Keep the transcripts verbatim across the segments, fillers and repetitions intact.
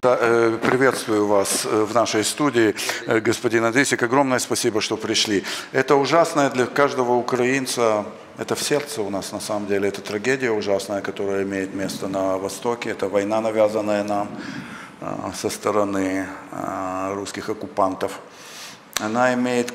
Приветствую вас в нашей студии, господин Андрейсик. Огромное спасибо, что пришли. Это ужасное для каждого украинца, это в сердце у нас на самом деле, это трагедия ужасная, которая имеет место на Востоке. Это война, навязанная нам со стороны русских оккупантов. Она имеет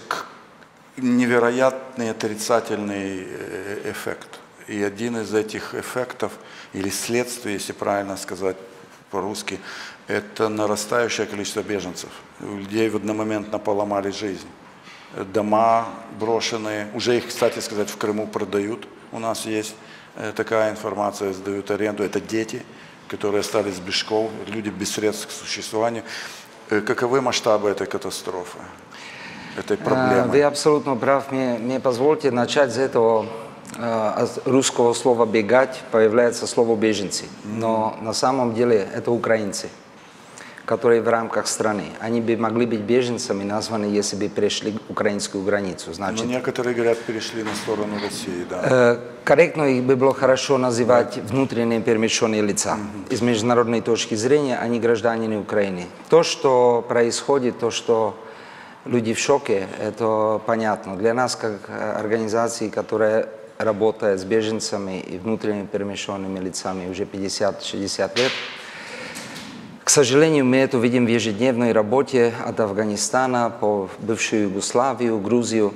невероятный отрицательный эффект. И один из этих эффектов, или следствий, если правильно сказать по-русски, это нарастающее количество беженцев. У людей одномоментно поломали жизнь. Дома брошенные, уже их, кстати сказать, в Крыму продают. У нас есть такая информация, сдают аренду. Это дети, которые остались без школ, люди без средств к существованию. Каковы масштабы этой катастрофы, этой проблемы? Вы абсолютно прав. Мне, мне позвольте начать с этого. От русского слова «бегать» появляется слово «беженцы». Но на самом деле это украинцы, которые в рамках страны. Они бы могли быть беженцами названы, если бы перешли украинскую границу. Значит, но некоторые, говорят, перешли на сторону России. Да. Корректно их бы было хорошо называть внутренние перемещенные лица. Из международной точки зрения они граждане Украины. То, что происходит, то, что люди в шоке, это понятно. Для нас, как организации, которая работает с беженцами и внутренне перемещенными лицами уже пятьдесят-шестьдесят лет. К сожалению, мы это видим в ежедневной работе от Афганистана по бывшую Югославию, Грузию.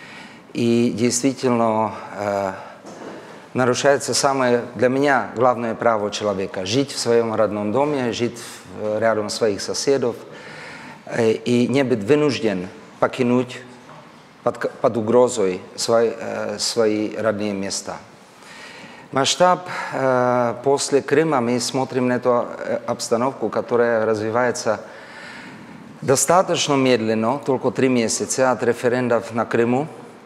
И действительно э, нарушается самое для меня главное право человека – жить в своем родном доме, жить рядом своих соседей э, и не быть вынужден покинуть Под, под угрозой свои, э, свои родные места. Масштаб э, после Крыма, мы смотрим на эту обстановку, которая развивается достаточно медленно, только три месяца от референдумов на Крыму.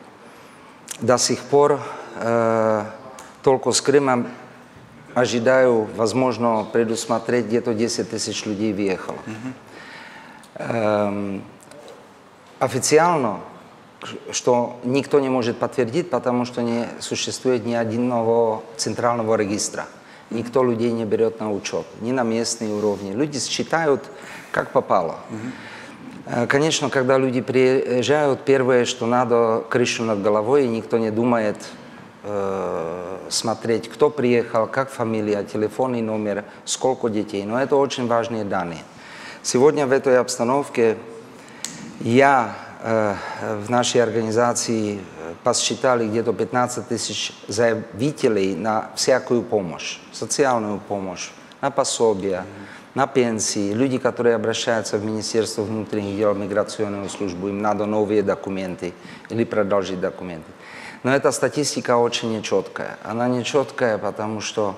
До сих пор э, только с Крыма ожидаю, возможно, предусмотреть где-то десять тысяч людей въехало. Mm-hmm. э, официально что никто не может подтвердить, потому что не существует ни одного центрального регистра. Никто людей не берет на учет, ни на местные уровни. Люди считают, как попало. Mm-hmm. Конечно, когда люди приезжают, первое, что надо, крышу над головой, и никто не думает э, смотреть, кто приехал, как фамилия, телефонный номер, сколько детей. Но это очень важные данные. Сегодня в этой обстановке я в нашей организации посчитали где-то пятнадцать тысяч заявителей на всякую помощь, социальную помощь, на пособия, на пенсии. Люди, которые обращаются в Министерство внутренних дел, миграционную службу, им надо новые документы или продолжить документы. Но эта статистика очень нечеткая. Она нечеткая, потому что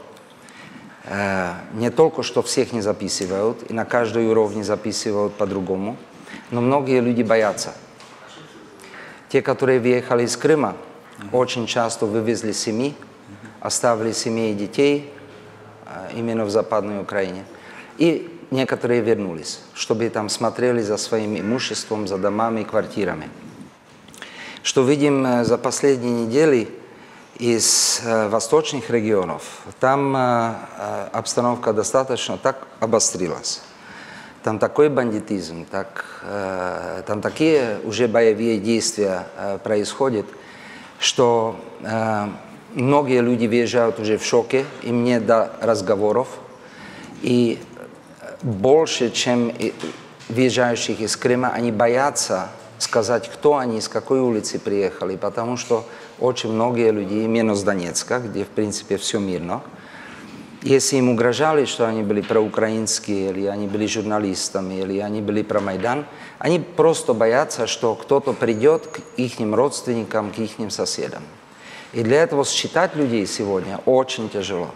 э, не только что всех не записывают, и на каждой уровне записывают по-другому, но многие люди боятся. Те, которые въехали из Крыма, mm-hmm. очень часто вывезли семьи, mm-hmm. оставили семьи и детей а, именно в Западной Украине. И некоторые вернулись, чтобы там смотрели за своим имуществом, за домами и квартирами. Что видим за последние недели из э, восточных регионов, там э, обстановка достаточно так обострилась. Там такой бандитизм, так, э, там такие уже боевые действия э, происходят, что э, многие люди въезжают уже в шоке, им нет до разговоров. И больше, чем въезжающих из Крыма, они боятся сказать, кто они, с какой улицы приехали, потому что очень многие люди, именно с Донецка, где в принципе все мирно, если им угрожали, что они были проукраинские, или они были журналистами, или они были про Майдан, они просто боятся, что кто-то придет к их родственникам, к их соседям. И для этого считать людей сегодня очень тяжело.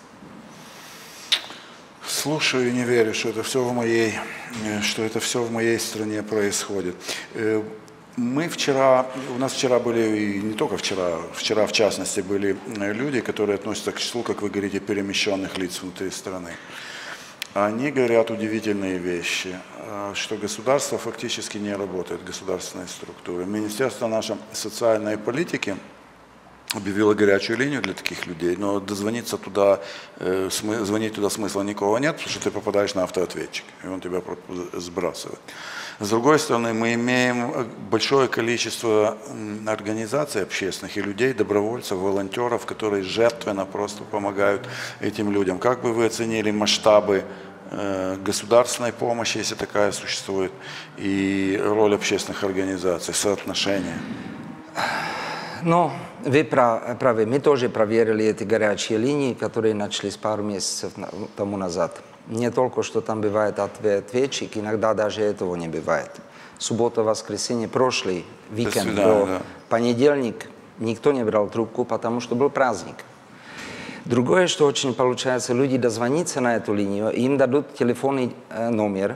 Слушаю и не верю, что это все в моей, что это все в моей стране происходит. Мы вчера, у нас вчера были, и не только вчера, вчера в частности были люди, которые относятся к числу, как вы говорите, перемещенных лиц внутри страны. Они говорят удивительные вещи, что государство фактически не работает, государственные структуры. Министерство нашей социальной политики объявила горячую линию для таких людей, но дозвониться туда, э, смы, звонить туда смысла никого нет, потому что ты попадаешь на автоответчик, и он тебя сбрасывает. С другой стороны, мы имеем большое количество организаций общественных и людей, добровольцев, волонтеров, которые жертвенно просто помогают этим людям. Как бы вы оценили масштабы э, государственной помощи, если такая существует, и роль общественных организаций, соотношение? Ну, вы правы, мы тоже проверили эти горячие линии, которые начались пару месяцев тому назад. Не только, что там бывает ответчик, иногда даже этого не бывает. Суббота, воскресенье, прошлый уикенд, до, до да. понедельник никто не брал трубку, потому что был праздник. Другое, что очень получается, люди дозвонятся на эту линию, им дадут телефонный э, номер,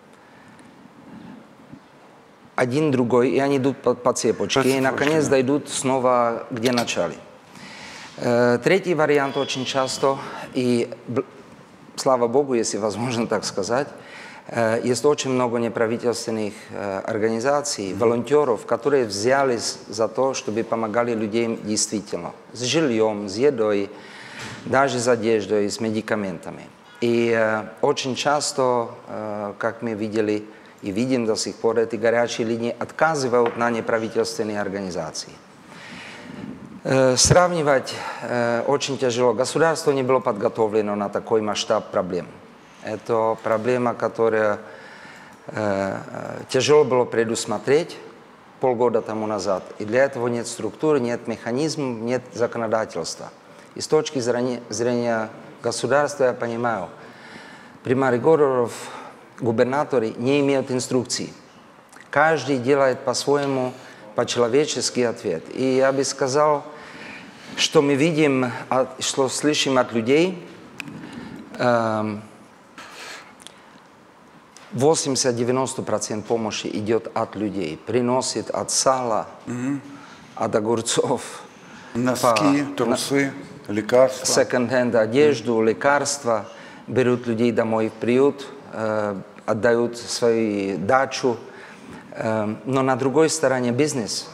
один другой, и они идут по, по цепочке, по цепочке, и наконец да. дойдут снова, где начали. Э, третий вариант очень часто, и слава Богу, если возможно так сказать, э, есть очень много неправительственных э, организаций, mm-hmm. волонтеров, которые взялись за то, чтобы помогали людям действительно, с жильем, с едой, даже с одеждой, с медикаментами. И э, очень часто, э, как мы видели, и видим до сих пор, эти горячие линии отказывают на неправительственные организации. Э, сравнивать э, очень тяжело. Государство не было подготовлено на такой масштаб проблем. Это проблема, которая э, тяжело было предусмотреть полгода тому назад. И для этого нет структуры, нет механизмов, нет законодательства. И с точки зрения, зрения государства я понимаю, примарий городов, губернаторы не имеют инструкций. Каждый делает по-своему, по-человечески ответ. И я бы сказал, что мы видим, что слышим от людей, восемьдесят-девяносто процентов помощи идет от людей. Приносит от сала, mm-hmm. от огурцов. Носки, по, трусы, на, лекарства. Секонд-хенд одежду, mm-hmm. лекарства. Берут людей домой в приют. Отдают свою дачу. Но на другой стороне бизнес.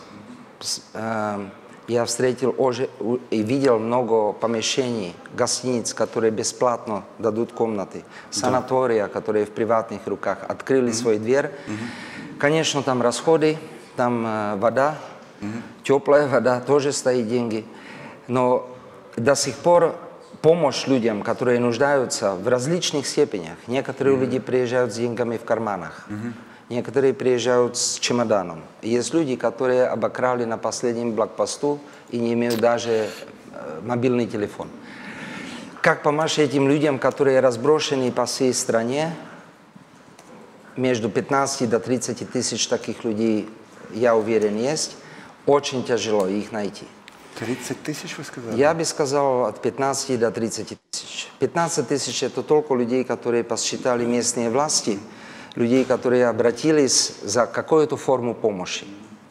Я встретил и видел много помещений, гостиниц, которые бесплатно дадут комнаты, санатория, которые в приватных руках открыли mm-hmm. свою дверь. Mm-hmm. Конечно, там расходы, там вода, mm-hmm. теплая вода, тоже стоит деньги. Но до сих пор помощь людям, которые нуждаются в различных степенях. Некоторые mm-hmm. люди приезжают с деньгами в карманах, mm-hmm. некоторые приезжают с чемоданом. Есть люди, которые обокрали на последнем блокпосту и не имеют даже э, мобильный телефон. Как помочь этим людям, которые разброшены по всей стране? Между пятнадцати до тридцати тысяч таких людей, я уверен, есть. Очень тяжело их найти. тридцать тысяч, вы сказали? Я бы сказал от пятнадцати до тридцати тысяч. пятнадцать тысяч – это только людей, которые посчитали местные власти, людей, которые обратились за какую-то форму помощи.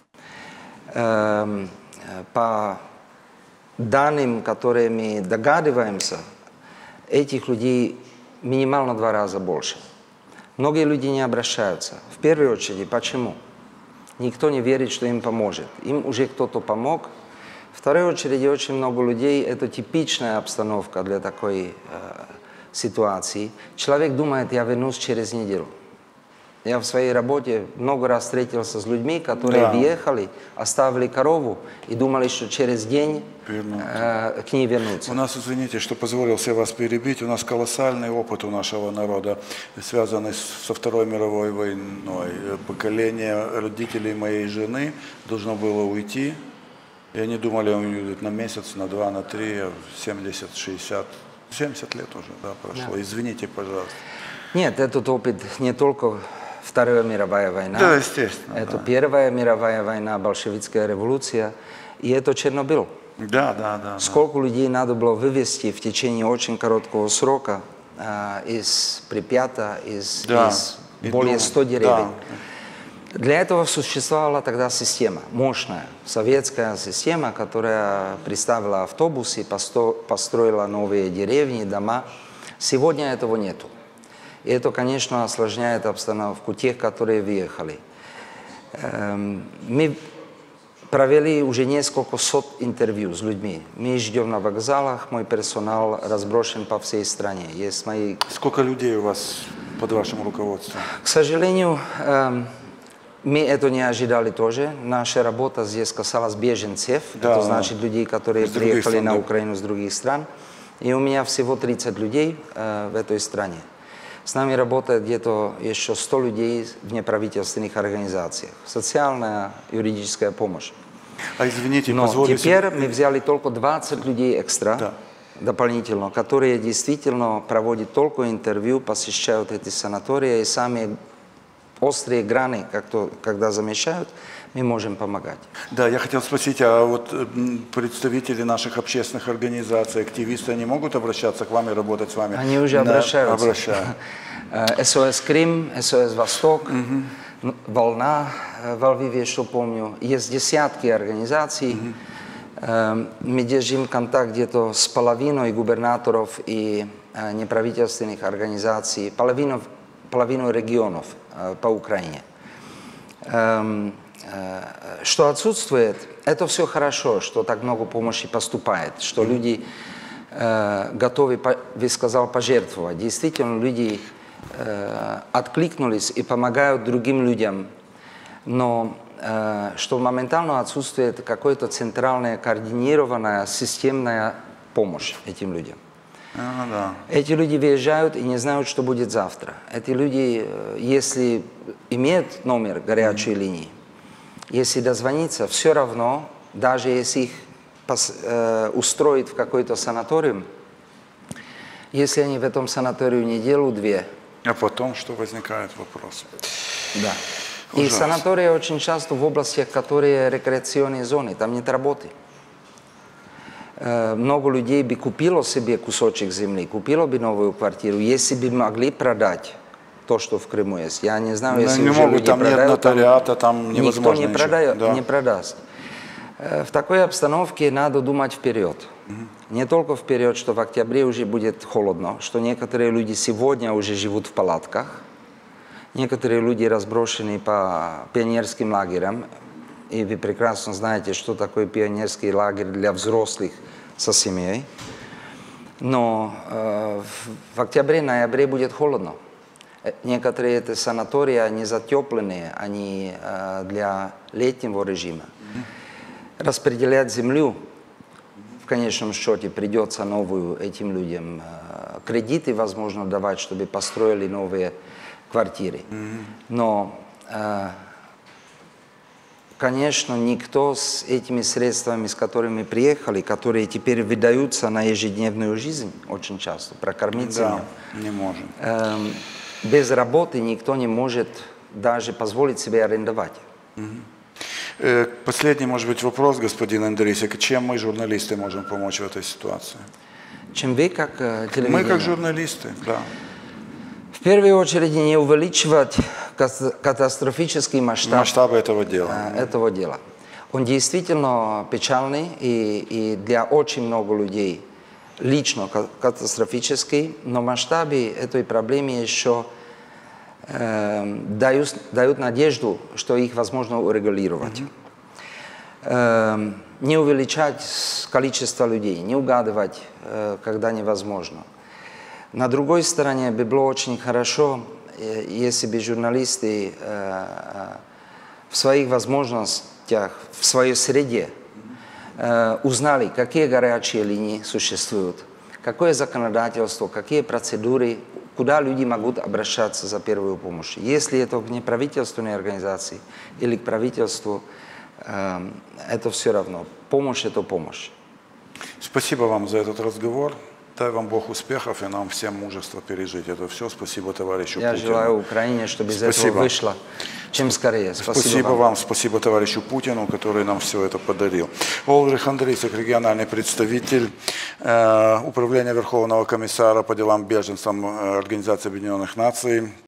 Эм, по данным, которые мы догадываемся, этих людей минимально два раза больше. Многие люди не обращаются. В первую очередь, почему? Никто не верит, что им поможет. Им уже кто-то помог. В второй очереди очень много людей, это типичная обстановка для такой э, ситуации. Человек думает, я вернусь через неделю. Я в своей работе много раз встретился с людьми, которые да. въехали, оставили корову и думали, что через день э, к ней вернутся. У нас, извините, что позволил себе вас перебить, у нас колоссальный опыт у нашего народа, связанный со Второй мировой войной. Поколение родителей моей жены должно было уйти. И они думали, он уйдет на месяц, на два, на три, семьдесят, шестьдесят, семьдесят лет уже да, прошло. Да. Извините, пожалуйста. Нет, этот опыт не только Вторая мировая война. Да, естественно. Это да. Первая мировая война, большевистская революция. И это Чернобыль. Да, да, да. Сколько да. людей надо было вывести в течение очень короткого срока э, из Припята, из, да. из более ста деревень. Да. Для этого существовала тогда система, мощная, советская система, которая представила автобусы, построила новые деревни, дома. Сегодня этого нету. И это, конечно, осложняет обстановку тех, которые въехали. Мы провели уже несколько сот интервью с людьми. Мы ждем на вокзалах, мой персонал разброшен по всей стране. Есть мои... Сколько людей у вас под вашим руководством? К сожалению, э, мы это не ожидали тоже. Наша работа здесь касалась беженцев, Да, это значит людей, которые из других приехали стран, на да. Украину с других стран. И у меня всего тридцать людей э, в этой стране. С нами работает где-то еще сто людей в неправительственных организациях. Социальная, юридическая помощь. А извините, Но позволите... теперь мы взяли только двадцать людей экстра, Да. дополнительно, которые действительно проводят только интервью, посещают эти санатории, и самые острые грани, как то, когда замечают, мы можем помогать. Да, я хотел спросить, а вот м, представители наших общественных организаций, активисты, они могут обращаться к вам и работать с вами? Они уже На- обращаются. Обращают. эс о эс Крым, эс о эс Восток, ну, Волна, э, во Львове, что помню. Есть десятки организаций. Э, Мы держим контакт где-то с половиной губернаторов и э, неправительственных организаций, половину, половину регионов э, по Украине. Эм, э, Что отсутствует, это все хорошо, что так много помощи поступает, что люди э, готовы, по- вы сказал, пожертвовать. Действительно, люди э, откликнулись и помогают другим людям, но э, что моментально отсутствует какая-то центральная, координированная, системная помощь этим людям. А, да. Эти люди выезжают и не знают, что будет завтра. Эти люди, э, если имеют номер горячей линии, если дозвониться, все равно, даже если их пос- э, устроить в какой-то санаториум, если они в этом санаторию неделю, две, А потом что возникает вопрос? да. И Ужасно. санатории очень часто в областях, которые рекреационные зоны, там нет работы. Э, Много людей бы купило себе кусочек земли, купило бы новую квартиру, если бы могли продать то, что в Крыму есть. Я не знаю, Ну, если не уже могут, люди там нет продают, нотариата, там никто невозможно не, ничего. продает, Да. не продаст. Э, В такой обстановке надо думать вперед. Не только вперед, что в октябре уже будет холодно, что некоторые люди сегодня уже живут в палатках, некоторые люди разброшены по пионерским лагерям, и вы прекрасно знаете, что такое пионерский лагерь для взрослых со семьей. Но э, в- в октябре-ноябре будет холодно. Э, Некоторые это санатории, они затепленные, они э, для летнего режима. Распределять землю в конечном счете придется новую этим людям. Э, Кредиты, возможно, давать, чтобы построили новые квартиры. Но, э, конечно, никто с этими средствами, с которыми приехали, которые теперь выдаются на ежедневную жизнь очень часто, прокормить семью, Да, не можем. эм, без работы никто не может даже позволить себе арендовать. Э, Последний, может быть, вопрос, господин Андрейсик. Чем мы, журналисты, можем помочь в этой ситуации? Чем вы, как э, Мы, телевидение, как журналисты, да. в первую очередь не увеличивать кат- катастрофический масштаб Масштабы этого дела. э, этого дела. Он действительно печальный и, и для очень много людей лично ка- катастрофический, но масштабы этой проблемы еще э, дают, дают надежду, что их возможно урегулировать. Э, не увеличать количество людей, не угадывать, э, когда невозможно. На другой стороне бы было очень хорошо, э, если бы журналисты э, в своих возможностях, в своей среде э, узнали, какие горячие линии существуют, какое законодательство, какие процедуры, куда люди могут обращаться за первую помощь. Если это к неправительственной организации или к правительству, э, это все равно. Помощь – это помощь. Спасибо вам за этот разговор. Дай вам Бог успехов и нам всем мужества пережить это все. Спасибо товарищу Я Путину. желаю Украине, чтобы из Спасибо. этого вышло чем скорее. Спасибо, Спасибо вам. вам, спасибо товарищу Путину, который нам все это подарил. Олдрих Андрейсик, региональный представитель э, Управления Верховного комиссара по делам беженцам э, Организации Объединенных Наций.